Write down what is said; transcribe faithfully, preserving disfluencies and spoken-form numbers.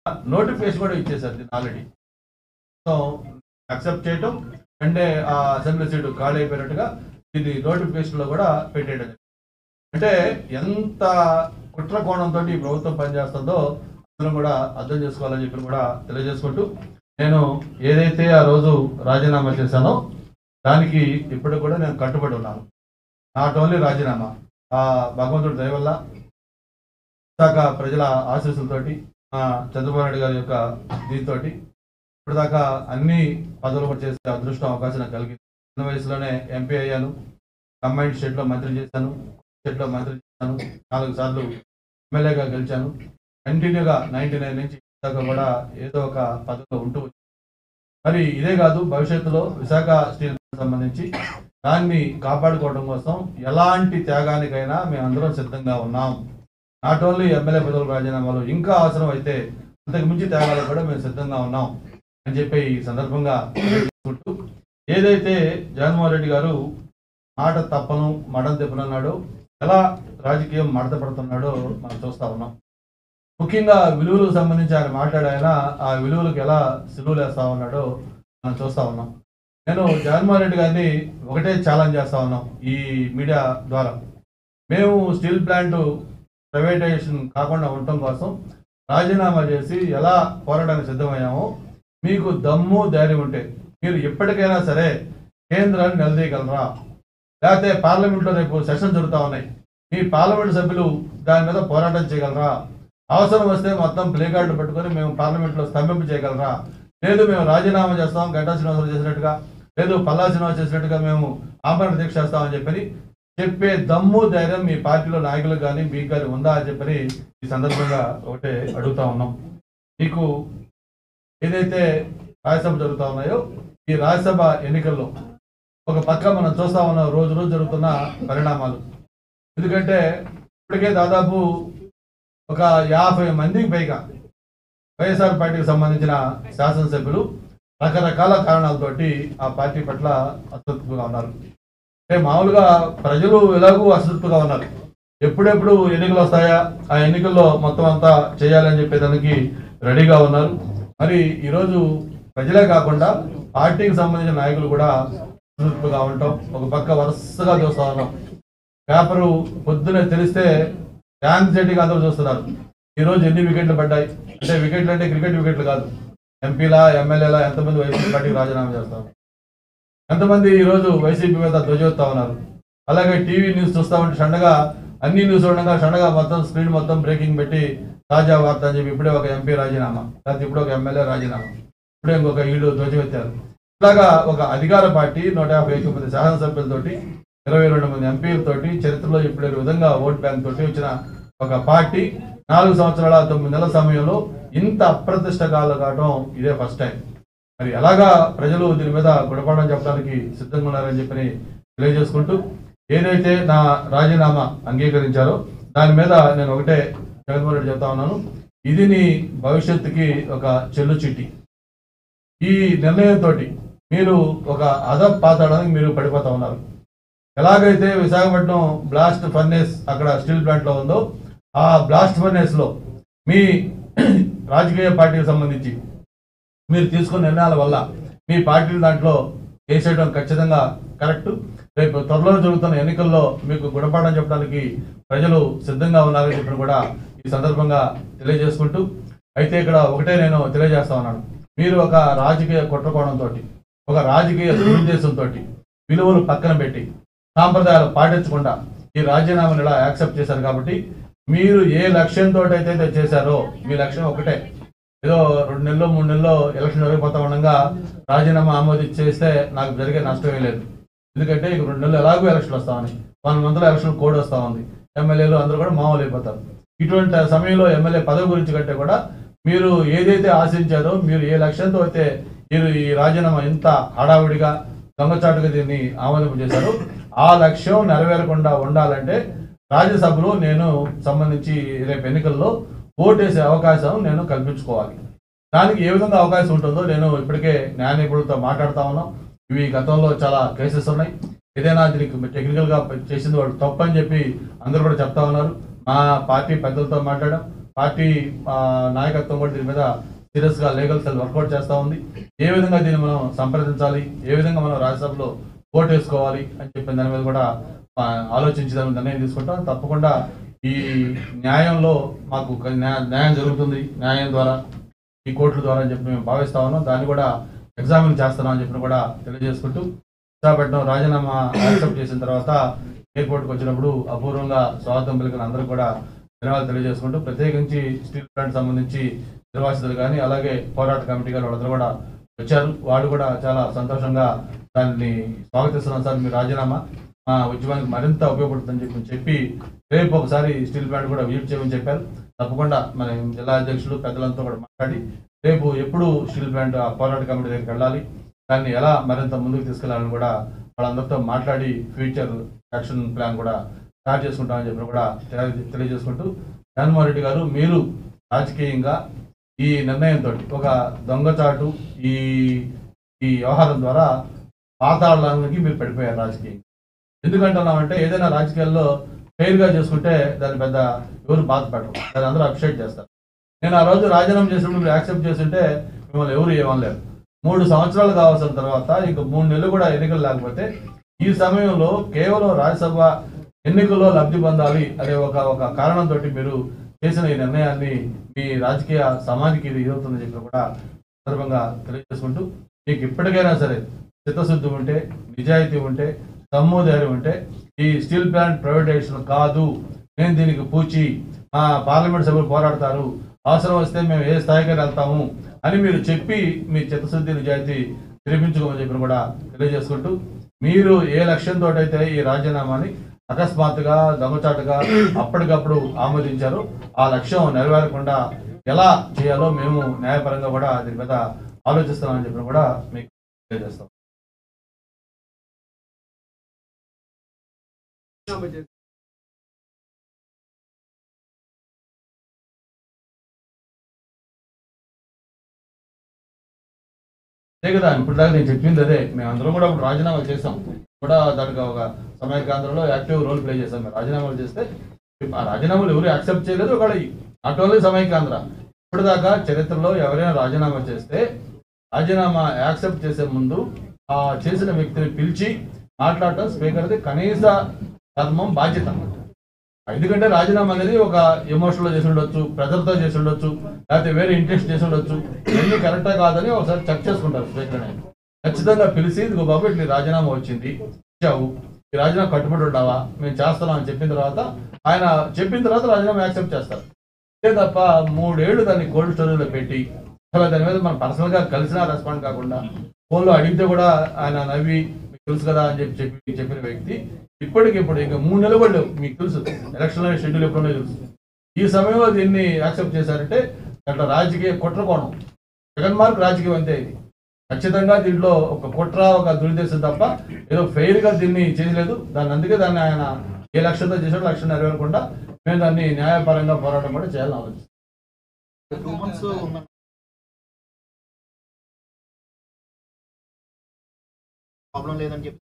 Notification కూడా ఇచ్చేసారు దీన్ని ఆల్రెడీ. సో యాక్సెప్ట్ చేయటం అంటే ఆ అసెంబ్లీ సీటు ఖాళీ అయిపోయినట్టుగా ఇది నోటిఫికేషన్లో కూడా పెట్టేయడం. అంటే ఎంత కుట్ర కోణంతో ఈ ప్రభుత్వం పనిచేస్తుందో అందరం కూడా అర్థం చేసుకోవాలని చెప్పి కూడా తెలియజేసుకుంటూ, నేను ఏదైతే ఆ రోజు రాజీనామా చేశానో దానికి ఇప్పుడు కూడా నేను కట్టుబడి ఉన్నాను. నాట్ ఓన్లీ రాజీనామా, ఆ భగవంతుడి దయ వల్ల విశాఖ ప్రజల ఆశీస్సులతోటి చంద్రబాబు నాయుడు గారి యొక్క దీంతో ఇప్పటిదాకా అన్ని పదవులు కూడా చేసే అదృష్టం అవకాశం నాకు కలిగింది. చిన్న వయసులోనే ఎంపీ అయ్యాను, కంబైన్డ్ స్టేట్లో మంత్రి చేశాను, స్టేట్లో మంత్రి చేశాను, నాలుగు సార్లు ఎమ్మెల్యేగా గెలిచాను. కంటిన్యూగా నైన్టీ నైన్ నుంచి విశాఖ కూడా ఏదో ఒక పదవిలో ఉంటూ. మరి ఇదే కాదు, భవిష్యత్తులో విశాఖ స్టీల్ సంబంధించి దాన్ని కాపాడుకోవడం కోసం ఎలాంటి త్యాగానికైనా మేమందరం సిద్ధంగా ఉన్నాం. నాట్ ఓన్లీ ఎమ్మెల్యే పదవుల రాజీనామాలు, ఇంకా అవసరం అయితే అంతకు మించి త్యాగాలకు కూడా మేము సిద్ధంగా ఉన్నాం అని చెప్పి ఈ సందర్భంగా తెలుసుకుంటూ, ఏదైతే జగన్మోహన్ రెడ్డి గారు మాట తప్పను మడం తిప్పనన్నాడో, ఎలా రాజకీయం మడత పడుతున్నాడో మనం చూస్తా ఉన్నాం. ముఖ్యంగా విలువలకు సంబంధించి ఆయన మాట్లాడాయన ఆ విలువలకు ఎలా సిలువలు వేస్తా ఉన్నాడో మనం చూస్తా ఉన్నాం. నేను జగన్మోహన్ రెడ్డి గారిని ఒకటే ఛాలెంజ్ చేస్తా ఉన్నాం ఈ మీడియా ద్వారా. మేము స్టీల్ ప్లాంట్ ప్రైవేటైజేషన్ కాకుండా ఉండటం కోసం రాజీనామా చేసి ఎలా పోరాటానికి సిద్ధమయ్యామో, మీకు దమ్ము ధైర్యం ఉంటే మీరు ఎప్పటికైనా సరే కేంద్రాన్ని నిలదీయగలరా? లేకపోతే పార్లమెంట్లో రేపు సెషన్ జరుగుతూ ఉన్నాయి, మీ పార్లమెంట్ సభ్యులు దాని మీద పోరాటం చేయగలరా? అవసరం వస్తే మొత్తం ప్లే కార్డు పట్టుకొని మేము పార్లమెంట్లో స్తంభింప చేయగలరా? లేదు మేము రాజీనామా చేస్తాం గంటా శ్రీనివాసరావు చేసినట్టుగా, లేదు పల్లా శ్రీనివాస్ చేసినట్టుగా మేము ఆమరణ దీక్ష చేస్తామని చెప్పని చెప్పే దమ్ము ధైర్యం మీ పార్టీలో నాయకులకు కానీ మీకు కానీ ఉందా అని చెప్పని ఈ సందర్భంగా ఒకటే అడుగుతా ఉన్నాం. మీకు ఏదైతే రాజ్యసభ జరుగుతూ ఉన్నాయో, ఈ రాజ్యసభ ఎన్నికల్లో ఒక పక్క మనం చూస్తా ఉన్నాం రోజు రోజు జరుగుతున్న పరిణామాలు. ఎందుకంటే ఇప్పటికే దాదాపు ఒక యాభై మందికి పైగా వైఎస్ఆర్ పార్టీకి సంబంధించిన శాసనసభ్యులు రకరకాల కారణాలతోటి ఆ పార్టీ పట్ల అసంతృప్తిగా ఉన్నారు. అంటే మామూలుగా ప్రజలు ఎలాగూ అసంతృప్తిగా ఉన్నారు, ఎప్పుడెప్పుడు ఎన్నికలు వస్తాయా, ఆ ఎన్నికల్లో మొత్తం అంతా చేయాలని చెప్పేదానికి రెడీగా ఉన్నారు. మరి ఈరోజు ప్రజలే కాకుండా పార్టీకి సంబంధించిన నాయకులు కూడా అసంతృప్తిగా ఉండటం ఒక పక్క వరుసగా చూస్తా ఉన్నాం. పేపరు పొద్దునే తెలిస్తే యాంగ్జైటీగా అందరూ చూస్తున్నారు ఈరోజు ఎన్ని వికెట్లు పడ్డాయి. అంటే వికెట్లు అంటే క్రికెట్ వికెట్లు కాదు, ఎంపీలా ఎమ్మెల్యేలా ఎంతమంది వైసీపీ పార్టీకి రాజీనామా చేస్తారు, ఎంతమంది ఈరోజు వైసీపీ మీద ధ్వజెత్తా ఉన్నారు. అలాగే టీవీ న్యూస్ చూస్తా ఉంటే షండగా అన్ని న్యూస్ ఉండగా షండగా మొత్తం స్క్రీన్ మొత్తం బ్రేకింగ్ పెట్టి తాజా వార్త అని చెప్పి ఇప్పుడే ఒక ఎంపీ రాజీనామా, లేకపోతే ఇప్పుడు ఒక ఎమ్మెల్యే రాజీనామా, ఇప్పుడే ఇంకొక ఈడు ధ్వజమెత్తారు. ఇలాగా ఒక అధికార పార్టీ నూట యాభై ఐదు మంది శాసనసభ్యులతోటి ఇరవై రెండు మంది ఎంపీలతోటి చరిత్రలో ఇప్పుడు విధంగా ఓట్ బ్యాంక్ తోటి వచ్చిన ఒక పార్టీ నాలుగు సంవత్సరాల తొమ్మిది నెలల సమయంలో ఇంత అప్రతిష్ట కావడం ఇదే ఫస్ట్ టైం. మరి ఎలాగా ప్రజలు దీని మీద గుణపాఠం చెప్పడానికి సిద్ధంగా ఉన్నారని చెప్పని తెలియజేసుకుంటూ, ఏదైతే నా రాజీనామా అంగీకరించారో దాని మీద నేను ఒకటే జగన్మోహన్ రెడ్డి చెప్తా ఉన్నాను, ఇది నీ భవిష్యత్తుకి ఒక చెల్లు చిట్టి. ఈ నిర్ణయంతో మీరు ఒక అదప్ పాతాడానికి మీరు పడిపోతా ఉన్నారు. ఎలాగైతే విశాఖపట్నం బ్లాస్ట్ ఫర్నేస్ అక్కడ స్టీల్ ప్లాంట్లో ఉందో, ఆ బ్లాస్ట్ ఫర్నేస్లో మీ రాజకీయ పార్టీకి సంబంధించి మీరు తీసుకున్న నిర్ణయాల వల్ల మీ పార్టీ దాంట్లో వేసేయడం ఖచ్చితంగా కరెక్ట్. రేపు త్వరలో జరుగుతున్న ఎన్నికల్లో మీకు గుణపాఠం చెప్పడానికి ప్రజలు సిద్ధంగా ఉన్నారని చెప్పి కూడా ఈ సందర్భంగా తెలియజేసుకుంటూ, అయితే ఇక్కడ ఒకటే నేను తెలియజేస్తా ఉన్నాను, మీరు ఒక రాజకీయ కుట్రకోణంతో ఒక రాజకీయ దురుద్దేశంతో విలువలు పక్కన పెట్టి సాంప్రదాయాలు పాటించకుండా ఈ రాజీనామాను ఇలా యాక్సెప్ట్ చేశారు. కాబట్టి మీరు ఏ లక్ష్యంతో అయితే చేశారో మీ లక్ష్యం ఒకటే, ఏదో రెండు నెలల్లో మూడు నెలల్లో ఎలక్షన్ జరిగిపోతా ఉండగా రాజీనామా ఆమోదించేస్తే నాకు జరిగే నష్టమే లేదు. ఎందుకంటే ఇక రెండు నెలలు ఎలాగో ఎలక్షన్ వస్తామని, వన్ మంత్లో ఎలక్షన్ కోడ్ వస్తూ ఉంది, ఎమ్మెల్యేలు అందరూ కూడా మామూలు అయిపోతారు. ఇటువంటి సమయంలో ఎమ్మెల్యే పదవి గురించి కంటే కూడా మీరు ఏదైతే ఆశించారో, మీరు ఏ లక్ష్యంతో అయితే మీరు ఈ రాజీనామా ఇంత హడావుడిగా దొంగచాటుగా దీన్ని ఆమోదింపు చేశారు, ఆ లక్ష్యం నెరవేరకుండా ఉండాలంటే రాజ్యసభలో నేను సంబంధించి రేపు ఎన్నికల్లో ఓటేసే అవకాశం నేను కల్పించుకోవాలి. దానికి ఏ విధంగా అవకాశం ఉంటుందో నేను ఇప్పటికే న్యాయ నిపుణులతో మాట్లాడుతూ ఉన్నాం. ఇవి గతంలో చాలా కేసెస్ ఉన్నాయి, ఏదైనా దీనికి టెక్నికల్గా చేసింది వాళ్ళు తప్పు అని చెప్పి అందరూ కూడా చెప్తా ఉన్నారు. మా పార్టీ పెద్దలతో మాట్లాడాం, పార్టీ నాయకత్వం కూడా దీని మీద సీరియస్ గా లీగల్ సెల్ వర్కౌట్ చేస్తా ఉంది. ఏ విధంగా దీన్ని మనం సంప్రదించాలి, ఏ విధంగా మనం రాజ్యసభలో ఓటు వేసుకోవాలి అని చెప్పిన దాని మీద కూడా ఆలోచించి దాని నిర్ణయం తీసుకుంటాం. తప్పకుండా ఈ న్యాయంలో మాకు న్యాయం జరుగుతుంది, న్యాయం ద్వారా ఈ కోర్టుల ద్వారా అని చెప్పి మేము భావిస్తా ఉన్నాం. దాన్ని కూడా ఎగ్జామిన్ చేస్తున్నాం అని చెప్పి కూడా తెలియజేసుకుంటూ, విశాఖపట్నం రాజీనామా యాక్సెప్ట్ చేసిన తర్వాత ఎయిర్పోర్ట్కి వచ్చినప్పుడు అపూర్వంగా స్వాగతం పలికిన అందరూ కూడా ధన్యవాదాలు తెలియజేసుకుంటూ, ప్రత్యేకించి స్టీల్ ప్లాంట్ సంబంధించి నిర్వాసితులు కానీ అలాగే పోరాట కమిటీ గారు వాళ్ళందరూ కూడా వచ్చారు. వాళ్ళు కూడా చాలా సంతోషంగా దాన్ని స్వాగతిస్తున్నాం సార్, మీ రాజీనామా మా ఉద్యమానికి మరింత ఉపయోగపడుతుందని చెప్పి చెప్పి రేపు ఒకసారి స్టీల్ ప్లాంట్ కూడా విజిట్ చేయమని చెప్పారు. తప్పకుండా మన జిల్లా అధ్యక్షులు పెద్దలంతా కూడా మాట్లాడి రేపు ఎప్పుడు స్టీల్ ప్లాంట్ పోరాట కమిటీ దగ్గరికి వెళ్ళాలి, దాన్ని ఎలా మరింత ముందుకు తీసుకెళ్లాలని కూడా వాళ్ళందరితో మాట్లాడి ఫ్యూచర్ యాక్షన్ ప్లాన్ కూడా స్టార్ట్ చేసుకుంటామని చెప్పి కూడా తెలియజేసుకుంటూ, జగన్మోహన్ రెడ్డి గారు మీరు రాజకీయంగా ఈ నిర్ణయంతో ఒక దొంగచాటు ఈ ఈ వ్యవహారం ద్వారా పాతాళానికి మీరు పడిపోయారు రాజకీయంగా. ఎందుకంటున్నామంటే ఏదైనా రాజకీయాల్లో ఫెయిల్గా చేసుకుంటే దాన్ని పెద్ద ఎవరు బాధపడరు, దాన్ని అందరూ అప్రిషియేట్ చేస్తారు. నేను ఆ రోజు రాజీనామా చేసినప్పుడు మీరు యాక్సెప్ట్ చేస్తుంటే మిమ్మల్ని ఎవరు ఏమనలేరు. మూడు సంవత్సరాలు కావాల్సిన తర్వాత ఇంక మూడు నెలలు కూడా ఎన్నికలు లేకపోతే ఈ సమయంలో కేవలం రాజ్యసభ ఎన్నికల్లో లబ్ధి పొందాలి అనే ఒక ఒక కారణంతో మీరు చేసిన ఈ నిర్ణయాన్ని మీ రాజకీయ సమాధికి ఇది ఇదవుతుందని చెప్పి కూడా సందర్భంగా తెలియజేసుకుంటూ, మీకు ఇప్పటికైనా సరే చిత్తశుద్ధి ఉంటే, నిజాయితీ ఉంటే, సమ్మోదారి ఉంటే ఈ స్టీల్ ప్లాంట్ ప్రైవేటైజేషన్ కాదు, నేను దీనికి పూచి మా పార్లమెంట్ సభ్యులు పోరాడతారు, అవసరం వస్తే మేము ఏ స్థాయికి వెళ్తాము అని మీరు చెప్పి మీ చిత్తశుద్ధి నిజాయితీ నిరూపించుకోమని చెప్పి కూడా తెలియజేసుకుంటూ, మీరు ఏ లక్ష్యంతో అయితే ఈ రాజీనామాని అకస్మాత్తుగా దొంగచాటుగా అప్పటికప్పుడు ఆమోదించారు, ఆ లక్ష్యం నెరవేరకుండా ఎలా చేయాలో మేము న్యాయపరంగా కూడా దీని మీద ఆలోచిస్తామని చెప్పి కూడా మీకు తెలియజేస్తాం. అదే కదా ఇప్పుడు దాకా నేను చెప్పింది అదే. మేమందరం కూడా ఇప్పుడు రాజీనామాలు చేసాం కూడా, దానికి ఒక సమయ కేంద్రంలో యాక్టివ్ రోల్ ప్లే చేస్తాం. మేము రాజీనామాలు చేస్తే ఆ రాజీనామాలు ఎవరు యాక్సెప్ట్ చేయలేదు, ఒకటి నాట్ ఓన్లీ సమయ కేంద్ర. ఇప్పటిదాకా చరిత్రలో ఎవరైనా రాజీనామా చేస్తే రాజీనామా యాక్సెప్ట్ చేసే ముందు ఆ చేసిన వ్యక్తిని పిలిచి మాట్లాడటం స్పీకర్ది కనీస ధర్మం, బాధ్యత. ఎందుకంటే రాజీనామా అనేది ఒక ఎమోషన్లో చేసి ఉండొచ్చు, ప్రజలతో చేసి ఉండొచ్చు, లేకపోతే వేరే ఇంట్రెస్ట్ చేసి ఉండొచ్చు. ఇవన్నీ కరెక్టా కాదని ఒకసారి చెక్ చేసుకుంటారు స్పీకర్ అనేది. ఖచ్చితంగా పిలిచి ఇదిగో బాబు ఇట్లా రాజీనామా వచ్చింది, ఇచ్చావు, ఈ రాజీనామా కట్టుబడి ఉండవా, మేము చేస్తున్నాం అని చెప్పిన తర్వాత ఆయన చెప్పిన తర్వాత రాజీనామా యాక్సెప్ట్ చేస్తారు. అంతే తప్ప మూడేళ్లు దాన్ని కోల్డ్ స్టోరేజ్లో పెట్టి అలా దాని మీద మనం పర్సనల్గా కలిసినా రెస్పాండ్ కాకుండా ఫోన్లో అడిగితే కూడా ఆయన నవ్వి మీకు తెలుసు కదా అని చెప్పి చెప్పి చెప్పిన వ్యక్తి ఇప్పటికిప్పుడు ఇంకా మూడు నెలలు కూడా మీకు తెలుసు, ఎలక్షన్ షెడ్యూల్ ఎప్పుడున్నో తెలుసు. ఈ సమయంలో దీన్ని యాక్సెప్ట్ చేశారంటే అట్లా రాజకీయ కుట్ర కోణం. జగన్ మార్క్ రాజకీయం అంతే. ఇది ఖచ్చితంగా దీంట్లో ఒక కుట్ర, ఒక దురుద్దేశం తప్ప ఏదో ఫెయిల్గా దీన్ని చేయలేదు. దాన్ని అందుకే దాన్ని ఆయన ఏ లక్ష్యంతో చేసాడో లక్ష్యం నెరవేరకుండా మేము దాన్ని న్యాయపరంగా పోరాటం కూడా చేయాలని ఆలోచిస్తాం. ప్రాబ్లం లేదని చెప్పి